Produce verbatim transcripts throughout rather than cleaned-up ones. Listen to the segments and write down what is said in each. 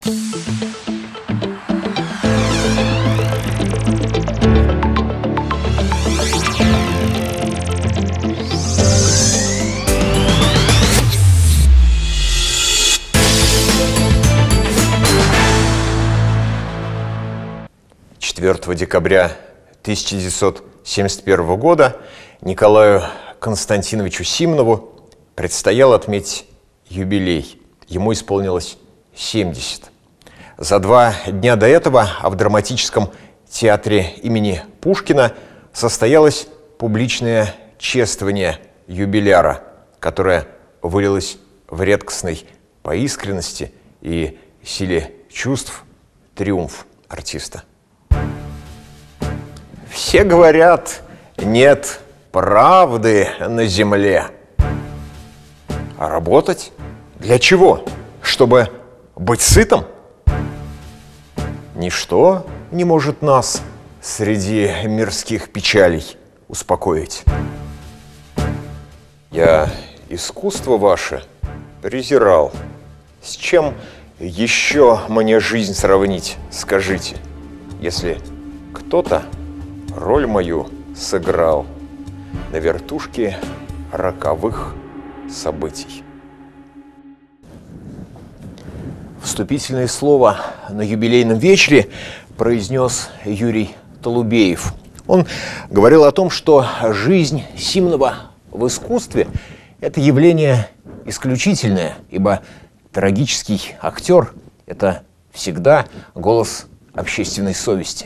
четвёртого декабря тысяча девятьсот семьдесят первого года Николаю Константиновичу Симонову предстояло отметить юбилей. Ему исполнилось семьдесят. За два дня до этого в драматическом театре имени Пушкина состоялось публичное чествование юбиляра, которое вылилось в редкостной по искренности и силе чувств триумф артиста. Все говорят, нет правды на земле. А работать? Для чего? Чтобы быть сытым? Ничто не может нас среди мирских печалей успокоить. Я искусство ваше презирал. С чем еще мне жизнь сравнить, скажите, если кто-то роль мою сыграл на вертушке роковых событий. Вступительное слово на юбилейном вечере произнес Юрий Толубеев. Он говорил о том, что жизнь Симонова в искусстве – это явление исключительное, ибо трагический актер – это всегда голос общественной совести.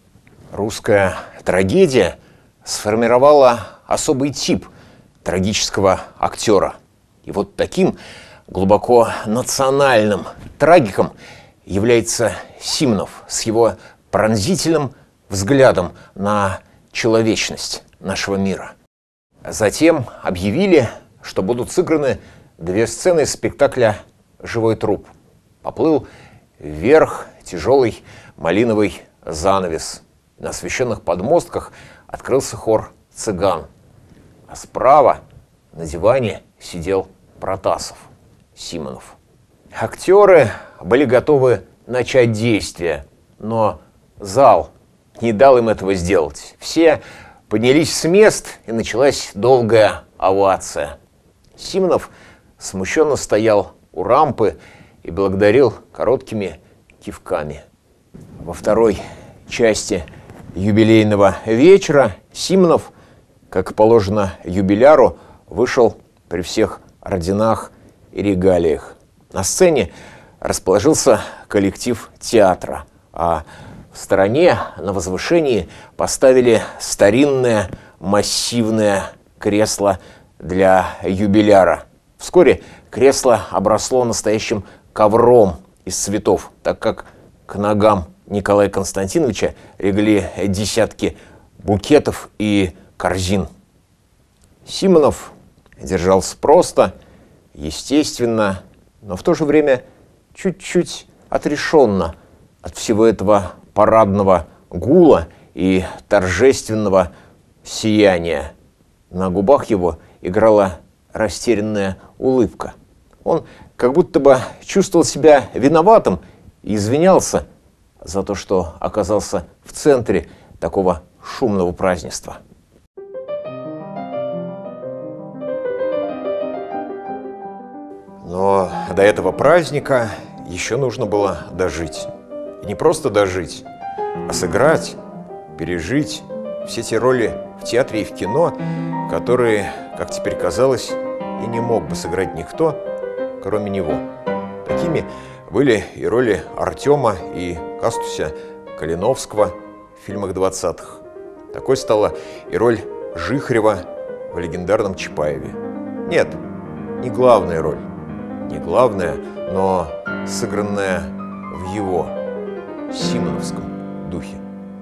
Русская трагедия сформировала особый тип трагического актера. И вот таким глубоко национальным трагиком является Симонов с его пронзительным взглядом на человечность нашего мира. Затем объявили, что будут сыграны две сцены спектакля «Живой труп». Поплыл вверх тяжелый малиновый занавес. На освещенных подмостках открылся хор цыган. А справа на диване сидел Протасов, Симонов. Актеры были готовы начать действие, но зал не дал им этого сделать. Все поднялись с мест, и началась долгая овация. Симонов смущенно стоял у рампы и благодарил короткими кивками. Во второй части юбилейного вечера Симонов, как положено юбиляру, вышел при всех орденах и регалиях. На сцене расположился коллектив театра, а в стороне на возвышении поставили старинное массивное кресло для юбиляра. Вскоре кресло обросло настоящим ковром из цветов, так как к ногам Николая Константиновича легли десятки букетов и корзин. Симонов держался просто, естественно, но в то же время чуть-чуть отрешенно от всего этого парадного гула и торжественного сияния. На губах его играла растерянная улыбка. Он как будто бы чувствовал себя виноватым и извинялся за то, что оказался в центре такого шумного празднества. Но до этого праздника еще нужно было дожить. И не просто дожить, а сыграть, пережить все те роли в театре и в кино, которые, как теперь казалось, и не мог бы сыграть никто, кроме него. Такими были и роли Артема и Кастуся Калиновского в фильмах двадцатых. Такой стала и роль Жихарева в легендарном Чапаеве. Нет, не главная роль. Не главная, но сыгранная в его симоновском духе.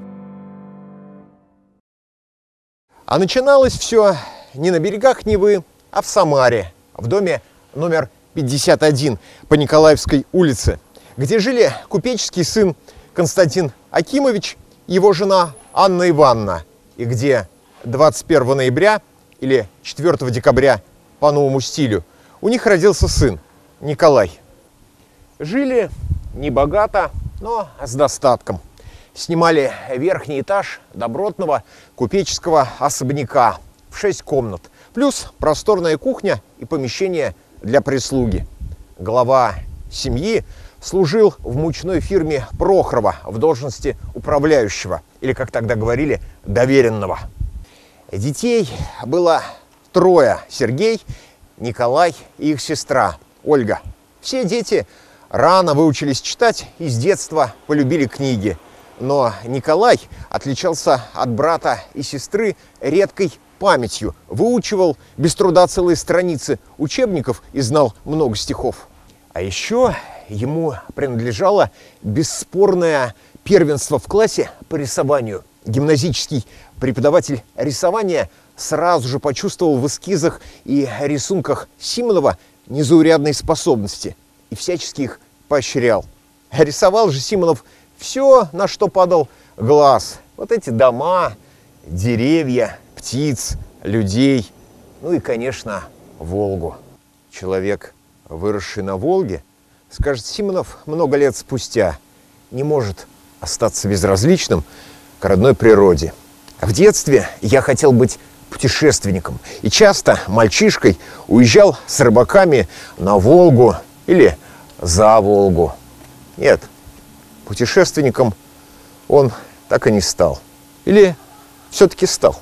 А начиналось все не на берегах Невы, а в Самаре, в доме номер пятьдесят один по Николаевской улице, где жили купеческий сын Константин Акимович и его жена Анна Ивановна, и где двадцать первого ноября или четвёртого декабря по новому стилю у них родился сын Николай. Жили не богато, но с достатком. Снимали верхний этаж добротного купеческого особняка в шесть комнат, плюс просторная кухня и помещение для прислуги. Глава семьи служил в мучной фирме Прохорова в должности управляющего, или, как тогда говорили, доверенного. Детей было трое: Сергей, Николай и их сестра Ольга. Все дети рано выучились читать и с детства полюбили книги. Но Николай отличался от брата и сестры редкой памятью, выучивал без труда целые страницы учебников и знал много стихов. А еще ему принадлежало бесспорное первенство в классе по рисованию. Гимназический преподаватель рисования сразу же почувствовал в эскизах и рисунках Симонова незаурядные способности и всячески их поощрял. Рисовал же Симонов все, на что падал глаз. Вот эти дома, деревья, птиц, людей, ну и, конечно, Волгу. Человек, выросший на Волге, скажет Симонов много лет спустя, не может остаться безразличным к родной природе. В детстве я хотел быть путешественником и часто мальчишкой уезжал с рыбаками на Волгу или за Волгу. Нет, путешественником он так и не стал. Или все-таки стал?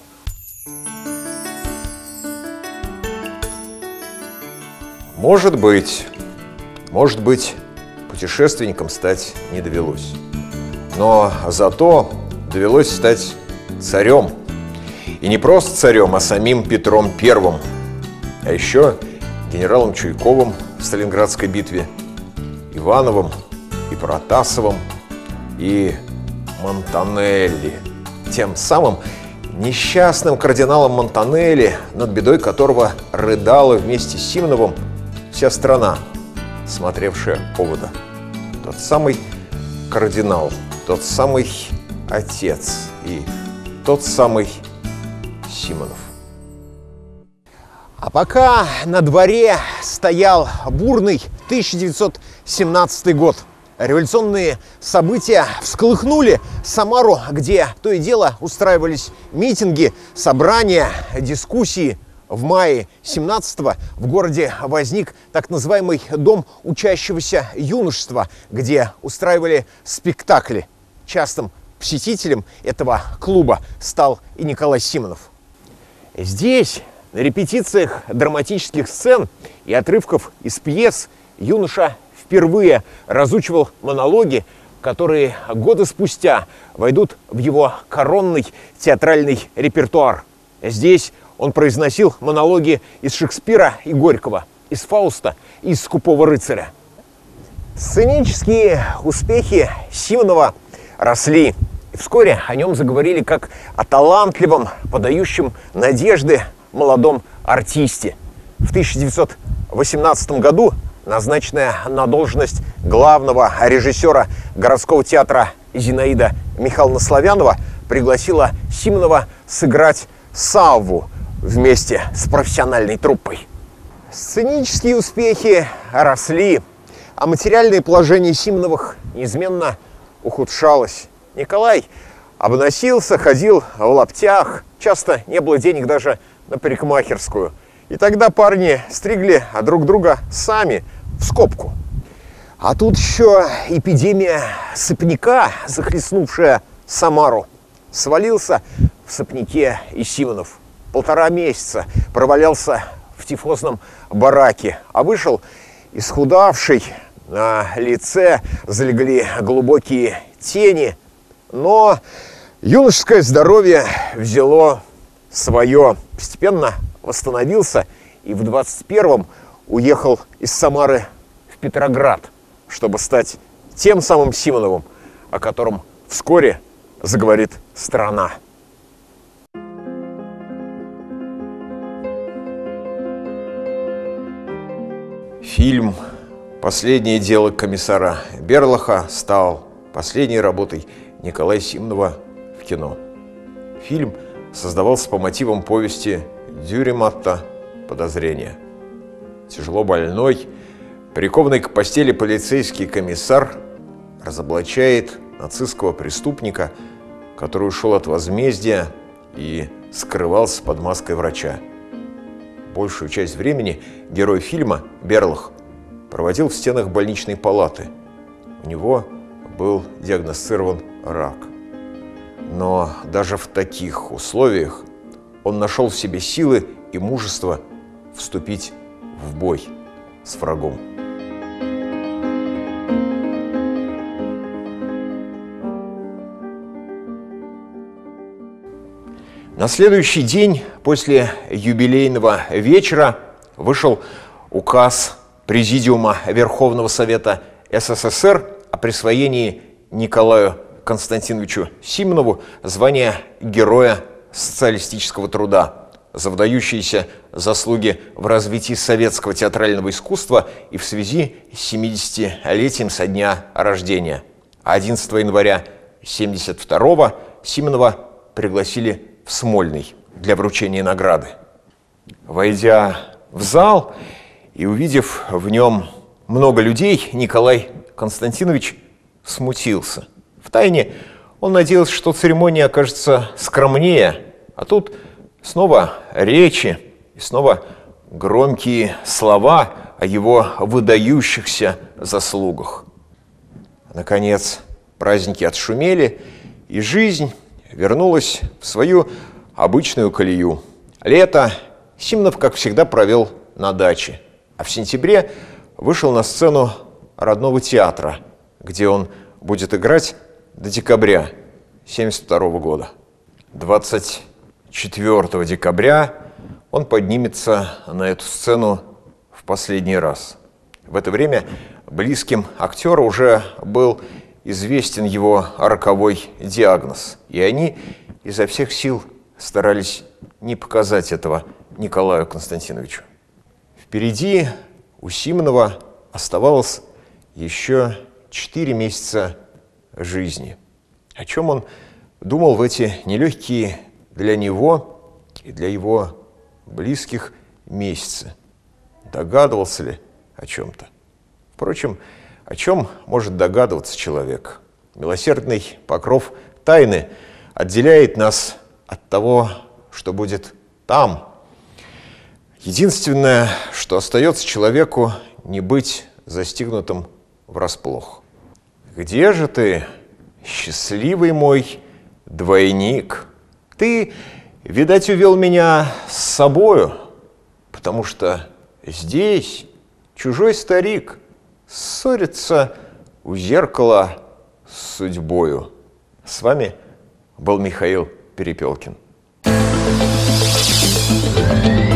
Может быть, может быть, путешественником стать не довелось. Но зато довелось стать царем. И не просто царем, а самим Петром Первым. А еще генералом Чуйковым в Сталинградской битве, Ивановым и Протасовым, и Монтанелли, тем самым несчастным кардиналом Монтанелли, над бедой которого рыдала вместе с Симоновым вся страна, смотревшая овода. Тот самый кардинал, тот самый отец и тот самый Симонов. А пока на дворе стоял бурный тысяча девятьсот семнадцатый год, революционные события всколыхнули Самару, где то и дело устраивались митинги, собрания, дискуссии. В мае семнадцатого в городе возник так называемый Дом учащегося юношества, где устраивали спектакли. Частым посетителем этого клуба стал и Николай Симонов. Здесь, на репетициях драматических сцен и отрывков из пьес, юноша впервые разучивал монологи, которые годы спустя войдут в его коронный театральный репертуар. Здесь он произносил монологи из Шекспира и Горького, из Фауста и из Скупого рыцаря. Сценические успехи Симонова росли. И вскоре о нем заговорили как о талантливом, подающем надежды молодом артисте. В тысяча девятьсот восемнадцатом году назначенная на должность главного режиссера городского театра Зинаида Михайловна Славянова пригласила Симонова сыграть Савву вместе с профессиональной труппой. Сценические успехи росли, а материальное положение Симоновых неизменно ухудшалось. Николай обносился, ходил в лаптях, часто не было денег даже на парикмахерскую. И тогда парни стригли друг друга сами, в скобку. А тут еще эпидемия сыпняка, захлестнувшая Самару. Свалился в сыпняке и Симонов. Полтора месяца провалялся в тифозном бараке, а вышел исхудавший, на лице залегли глубокие тени. Но юношеское здоровье взяло свое, постепенно восстановился и в двадцать первом уехал из Самары в Петроград, чтобы стать тем самым Симоновым, о котором вскоре заговорит страна. Фильм «Последнее дело комиссара Берлаха» стал последней работой Николая Симонова в кино. Фильм создавался по мотивам повести Дюрематта «Подозрение». Тяжело больной, прикованный к постели полицейский комиссар разоблачает нацистского преступника, который ушел от возмездия и скрывался под маской врача. Большую часть времени герой фильма, Берлах, проводил в стенах больничной палаты. У него был диагностирован рак. Но даже в таких условиях он нашел в себе силы и мужество вступить в бой с врагом. На следующий день после юбилейного вечера вышел указ Президиума Верховного Совета СССР о присвоении Николаю Константиновичу Симонову звания Героя социалистического труда за выдающиеся заслуги в развитии советского театрального искусства и в связи с семидесятилетием со дня рождения. А одиннадцатого января тысяча девятьсот семьдесят второго Симонова пригласили в Смольный для вручения награды. Войдя в зал и увидев в нем много людей, Николай Константинович смутился. Втайне он надеялся, что церемония окажется скромнее, а тут снова речи и снова громкие слова о его выдающихся заслугах. Наконец праздники отшумели, и жизнь вернулась в свою обычную колею. Лето Симонов, как всегда, провел на даче, а в сентябре вышел на сцену родного театра, где он будет играть до декабря тысяча девятьсот семьдесят второго года. двадцать четвёртого декабря он поднимется на эту сцену в последний раз. В это время близким актера уже был известен его роковой диагноз, и они изо всех сил старались не показать этого Николаю Константиновичу. Впереди у Симонова оставалось еще четыре месяца жизни. О чем он думал в эти нелегкие для него и для его близких месяцы? Догадывался ли о чем-то? Впрочем, о чем может догадываться человек? Милосердный покров тайны отделяет нас от того, что будет там. Единственное, что остается человеку, не быть застигнутым врасплох. Где же ты, счастливый мой двойник? Ты, видать, увел меня с собою, потому что здесь чужой старик ссорится у зеркала с судьбою. С вами был Михаил Перепелкин.